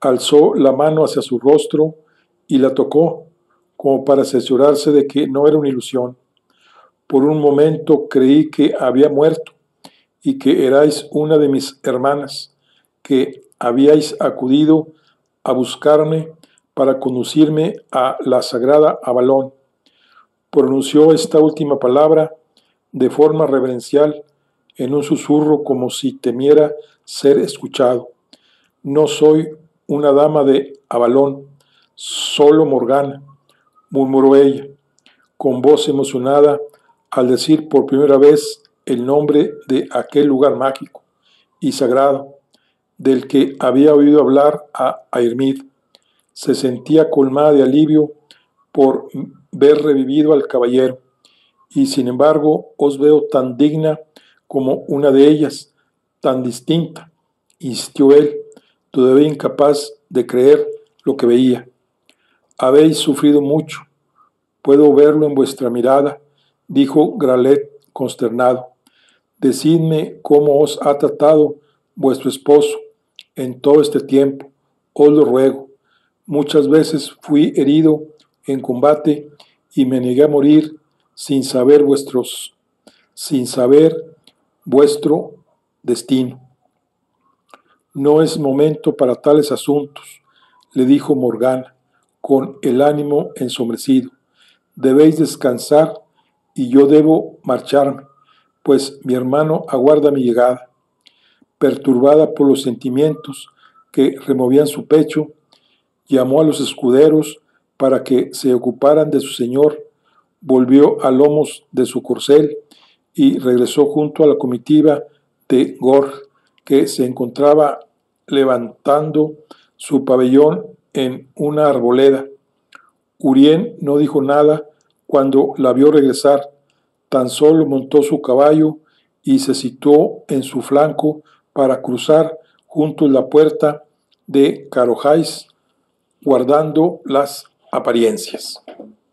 Alzó la mano hacia su rostro y la tocó, como para asegurarse de que no era una ilusión. Por un momento creí que había muerto y que erais una de mis hermanas, que habíais acudido a buscarme para conducirme a la sagrada Avalón. Pronunció esta última palabra de forma reverencial, en un susurro como si temiera ser escuchado. No soy una dama de Avalón, solo Morgana, murmuró ella, con voz emocionada al decir por primera vez el nombre de aquel lugar mágico y sagrado del que había oído hablar a Airmid. Se sentía colmada de alivio por ver revivido al caballero, y sin embargo os veo tan digna como una de ellas, tan distinta, insistió él, todavía incapaz de creer lo que veía. Habéis sufrido mucho, puedo verlo en vuestra mirada, dijo Gralet consternado. Decidme cómo os ha tratado vuestro esposo en todo este tiempo, os lo ruego. Muchas veces fui herido en combate y me negué a morir sin saber vuestros, sin saber vuestro destino. No es momento para tales asuntos, le dijo Morgana, con el ánimo ensombrecido. Debéis descansar y yo debo marcharme, pues mi hermano aguarda mi llegada. Perturbada por los sentimientos que removían su pecho, llamó a los escuderos para que se ocuparan de su señor, volvió a lomos de su corcel y regresó junto a la comitiva de Gorg, que se encontraba levantando su pabellón en una arboleda. Urien no dijo nada cuando la vio regresar, tan solo montó su caballo y se situó en su flanco para cruzar junto a la puerta de Carohais, guardando las apariencias.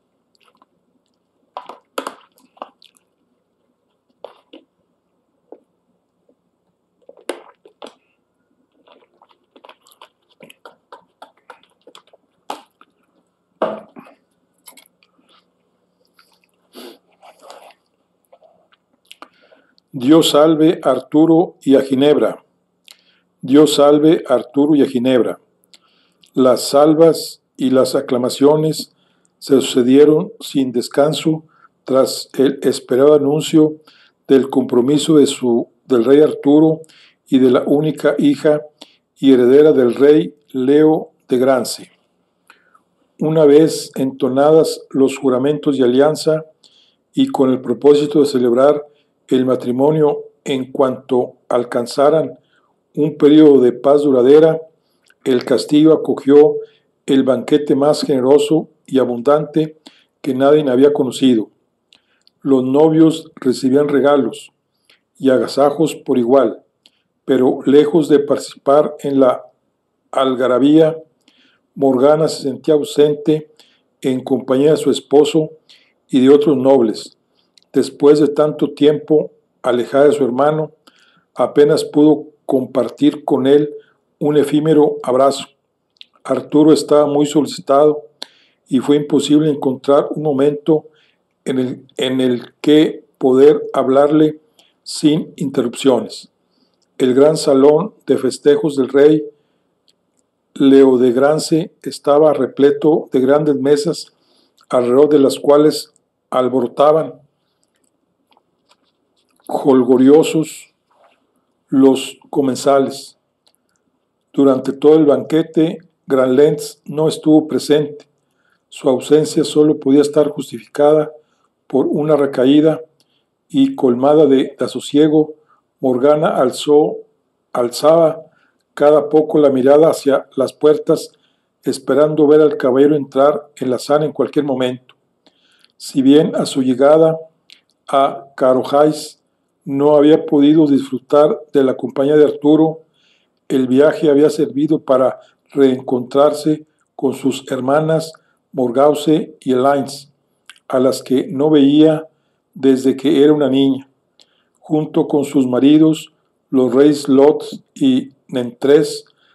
Dios salve a Arturo y a Ginebra. Dios salve a Arturo y a Ginebra. Las salvas y las aclamaciones se sucedieron sin descanso tras el esperado anuncio del compromiso de su, del rey Arturo y de la única hija y heredera del rey Leo de Grance. Una vez entonadas los juramentos de alianza y con el propósito de celebrar el matrimonio en cuanto alcanzaran un periodo de paz duradera, el castillo acogió el banquete más generoso y abundante que nadie había conocido. Los novios recibían regalos y agasajos por igual, pero lejos de participar en la algarabía, Morgana se sentía ausente en compañía de su esposo y de otros nobles. Después de tanto tiempo alejada de su hermano, apenas pudo compartir con él un efímero abrazo. Arturo estaba muy solicitado y fue imposible encontrar un momento en el, en el que poder hablarle sin interrupciones. El gran salón de festejos del rey Leo de Grance estaba repleto de grandes mesas, alrededor de las cuales alborotaban jolgoriosos los comensales. Durante todo el banquete, Granlens no estuvo presente. Su ausencia solo podía estar justificada por una recaída y, colmada de desasosiego, Morgana alzó, alzaba cada poco la mirada hacia las puertas, esperando ver al caballero entrar en la sala en cualquier momento. Si bien a su llegada a Carohais no había podido disfrutar de la compañía de Arturo, el viaje había servido para reencontrarse con sus hermanas Morgause y Elaine, a las que no veía desde que era una niña, junto con sus maridos, los reyes Lot y Nentres.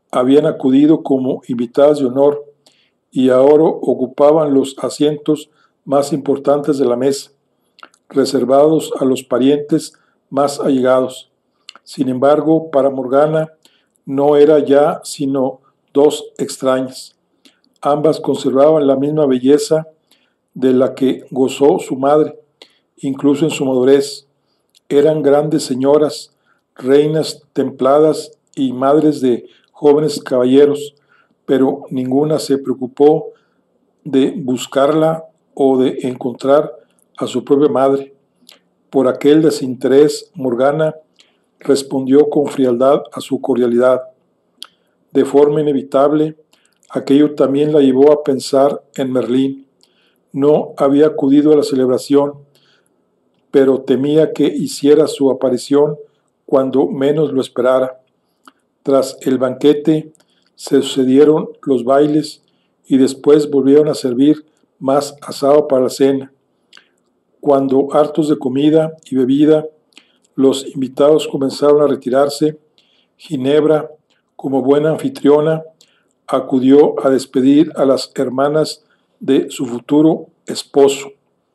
habían acudido como invitadas de honor y ahora ocupaban los asientos más importantes de la mesa, reservados a los parientes más allegados. Sin embargo, para Morgana no era ya sino dos extrañas. Ambas conservaban la misma belleza de la que gozó su madre, incluso en su madurez. Eran grandes señoras, reinas templadas y madres de jóvenes caballeros, pero ninguna se preocupó de buscarla o de encontrar a su propia madre. Por aquel desinterés, Morgana respondió con frialdad a su cordialidad. De forma inevitable, aquello también la llevó a pensar en Merlín. No había acudido a la celebración, pero temía que hiciera su aparición cuando menos lo esperara. Tras el banquete se sucedieron los bailes y después volvieron a servir más asado para la cena. Cuando, hartos de comida y bebida, los invitados comenzaron a retirarse, Ginebra, como buena anfitriona, acudió a despedir a las hermanas de su futuro esposo.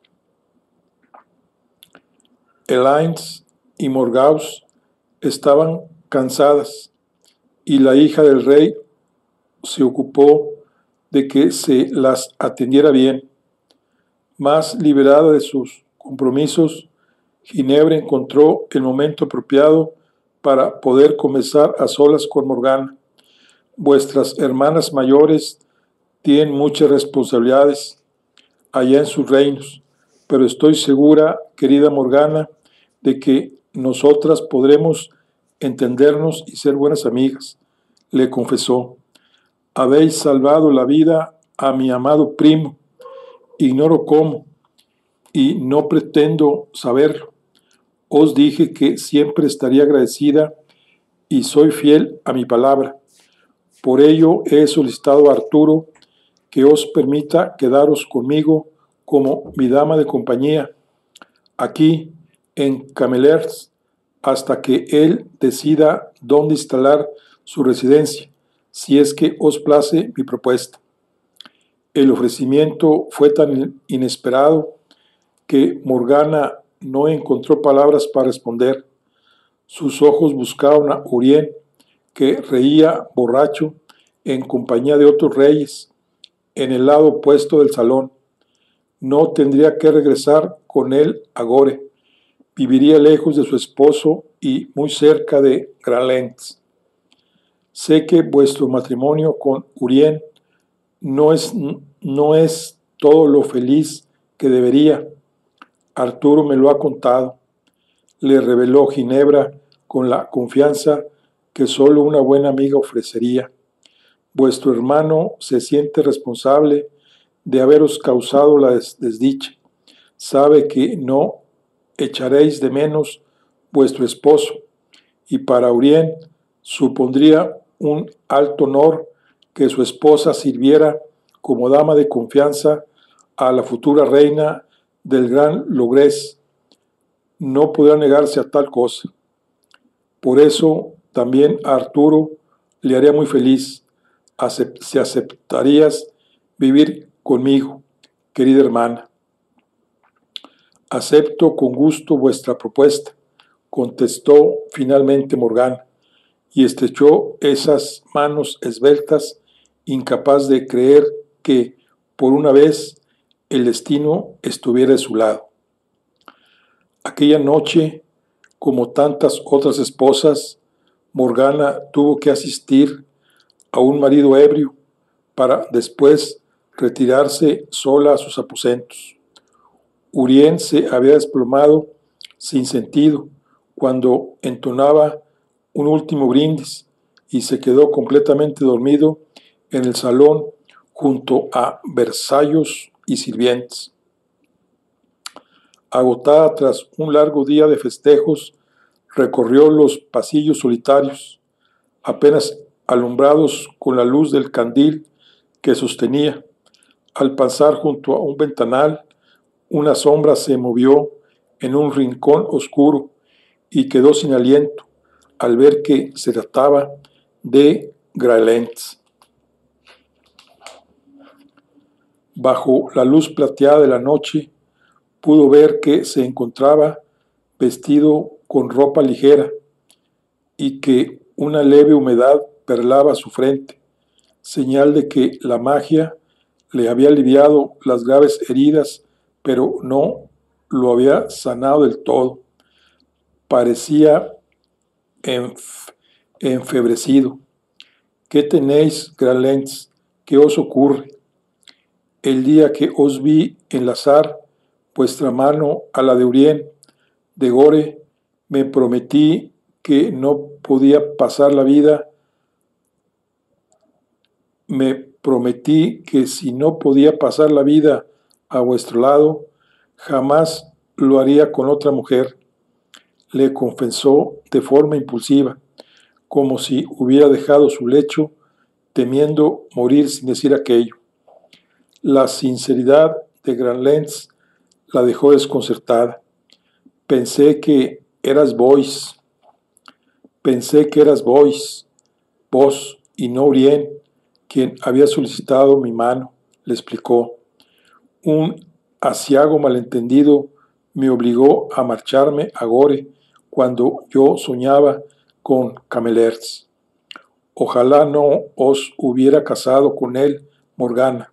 Elaine y Morgause estaban cansadas y la hija del rey se ocupó de que se las atendiera bien. Más liberada de sus compromisos, Ginebra encontró el momento apropiado para poder comenzar a solas con Morgana. Vuestras hermanas mayores tienen muchas responsabilidades allá en sus reinos, pero estoy segura, querida Morgana, de que nosotras podremos entendernos y ser buenas amigas, le confesó. Habéis salvado la vida a mi amado primo, ignoro cómo, y no pretendo saberlo. Os dije que siempre estaría agradecida y soy fiel a mi palabra. Por ello he solicitado a Arturo que os permita quedaros conmigo como mi dama de compañía, aquí en Camelers, hasta que él decida dónde instalar su residencia, si es que os place mi propuesta. El ofrecimiento fue tan inesperado que Morgana no encontró palabras para responder. Sus ojos buscaban a Urien, que reía borracho en compañía de otros reyes, en el lado opuesto del salón. No tendría que regresar con él a Gore. Viviría lejos de su esposo y muy cerca de Grandlens. Sé que vuestro matrimonio con Urien no es, no es todo lo feliz que debería. Arturo me lo ha contado, le reveló Ginebra con la confianza que solo una buena amiga ofrecería. Vuestro hermano se siente responsable de haberos causado la des- desdicha. Sabe que no echaréis de menos vuestro esposo, y para Urien supondría un alto honor que su esposa sirviera como dama de confianza a la futura reina del Gran Logres. No podrá negarse a tal cosa. Por eso también a Arturo le haría muy feliz Acep- si aceptarías vivir conmigo, querida hermana. Acepto con gusto vuestra propuesta, contestó finalmente Morgana, y estrechó esas manos esbeltas, incapaz de creer que, por una vez, el destino estuviera de su lado. Aquella noche, como tantas otras esposas, Morgana tuvo que asistir a un marido ebrio para después retirarse sola a sus aposentos. Urien se había desplomado sin sentido cuando entonaba un último brindis y se quedó completamente dormido en el salón junto a versallos y sirvientes. Agotada tras un largo día de festejos, recorrió los pasillos solitarios, apenas alumbrados con la luz del candil que sostenía. Al pasar junto a un ventanal, una sombra se movió en un rincón oscuro y quedó sin aliento al ver que se trataba de Gralentz. Bajo la luz plateada de la noche, pudo ver que se encontraba vestido con ropa ligera y que una leve humedad perlaba su frente, señal de que la magia le había aliviado las graves heridas, pero no lo había sanado del todo. Parecía enf enfebrecido. ¿Qué tenéis, Gralentz? ¿Qué os ocurre? El día que os vi enlazar vuestra mano a la de Urien de Gore, me prometí que no podía pasar la vida, me prometí que si no podía pasar la vida a vuestro lado, jamás lo haría con otra mujer, le confesó de forma impulsiva, como si hubiera dejado su lecho, temiendo morir sin decir aquello. La sinceridad de Gralentz la dejó desconcertada. Pensé que eras vos, pensé que eras vos, vos y no Urien, quien había solicitado mi mano, le explicó. Un aciago malentendido me obligó a marcharme a Gore cuando yo soñaba con Camelers. Ojalá no os hubiera casado con él, Morgana.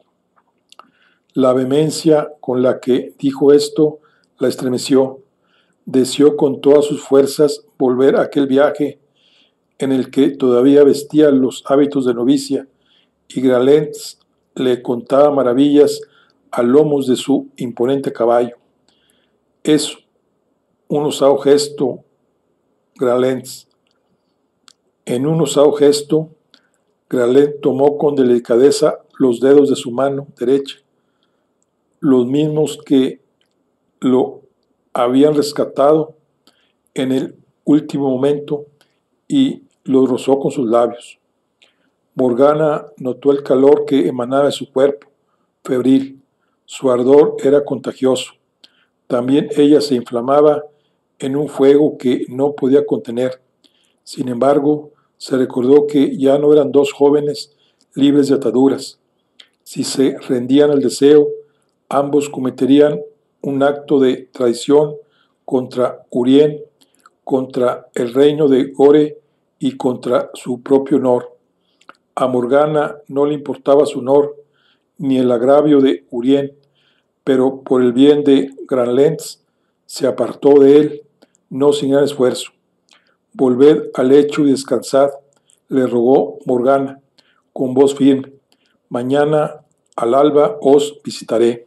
La vehemencia con la que dijo esto la estremeció. Deseó con todas sus fuerzas volver a aquel viaje en el que todavía vestía los hábitos de novicia, y Gralentz le contaba maravillas a lomos de su imponente caballo. Es un osado gesto, Gralentz. En un osado gesto, Gralentz tomó con delicadeza los dedos de su mano derecha, los mismos que lo habían rescatado en el último momento, y los rozó con sus labios. Morgana notó el calor que emanaba de su cuerpo, febril. Su ardor era contagioso. También ella se inflamaba en un fuego que no podía contener. Sin embargo, se recordó que ya no eran dos jóvenes libres de ataduras. Si se rendían al deseo, ambos cometerían un acto de traición contra Urien, contra el reino de Gore y contra su propio honor. A Morgana no le importaba su honor ni el agravio de Urien, pero por el bien de Gralentz se apartó de él, no sin gran esfuerzo. Volved al lecho y descansad, le rogó Morgana con voz firme. Mañana al alba os visitaré.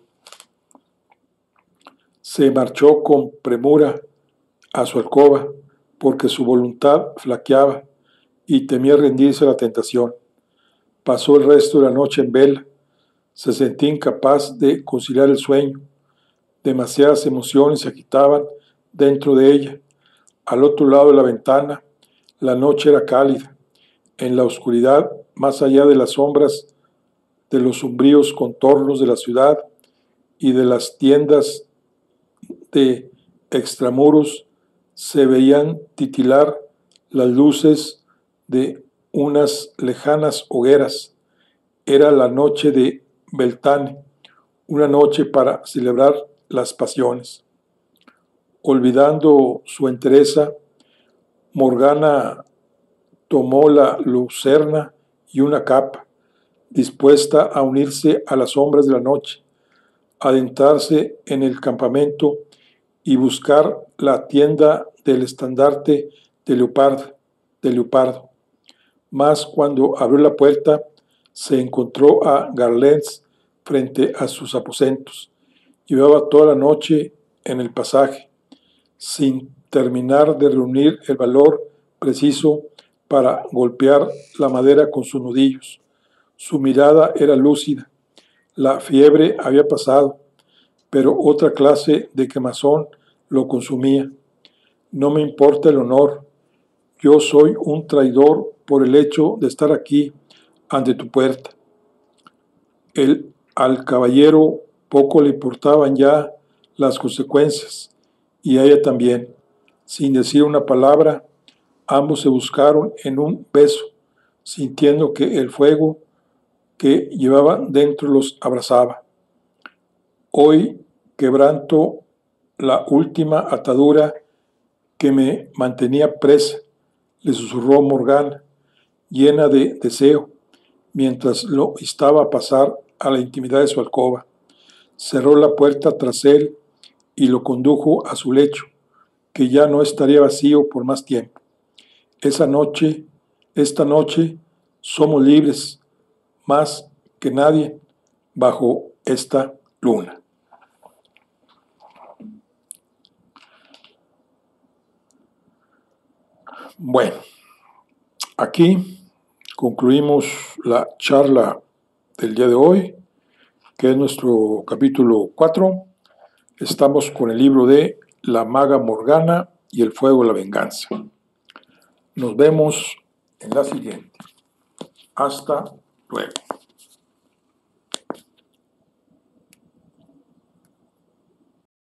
Se marchó con premura a su alcoba, porque su voluntad flaqueaba y temía rendirse a la tentación. Pasó el resto de la noche en vela. Se sentía incapaz de conciliar el sueño. Demasiadas emociones se agitaban dentro de ella. Al otro lado de la ventana, la noche era cálida. En la oscuridad, más allá de las sombras de los sombríos contornos de la ciudad y de las tiendas de extramuros, se veían titilar las luces de unas lejanas hogueras. Era la noche de Beltane, una noche para celebrar las pasiones. Olvidando su entereza, Morgana tomó la lucerna y una capa, dispuesta a unirse a las sombras de la noche, adentrarse en el campamento y buscar la tienda del estandarte de leopardo. De leopardo. Mas cuando abrió la puerta, se encontró a Gralentz frente a sus aposentos. Llevaba toda la noche en el pasaje, sin terminar de reunir el valor preciso para golpear la madera con sus nudillos. Su mirada era lúcida. La fiebre había pasado, pero otra clase de quemazón lo consumía. No me importa el honor. Yo soy un traidor por el hecho de estar aquí ante tu puerta. El, al caballero poco le importaban ya las consecuencias, y a ella también. Sin decir una palabra, ambos se buscaron en un beso, sintiendo que el fuego que llevaba dentro los abrazaba. Hoy quebranto la última atadura que me mantenía presa, le susurró Morgana, llena de deseo, mientras lo instaba a pasar a la intimidad de su alcoba. Cerró la puerta tras él y lo condujo a su lecho, que ya no estaría vacío por más tiempo. Esa noche, esta noche, somos libres, más que nadie, bajo esta luna. Bueno, aquí concluimos la charla del día de hoy, que es nuestro capítulo cuatro. Estamos con el libro de La maga Morgana y el fuego de la venganza. Nos vemos en la siguiente. Hasta luego.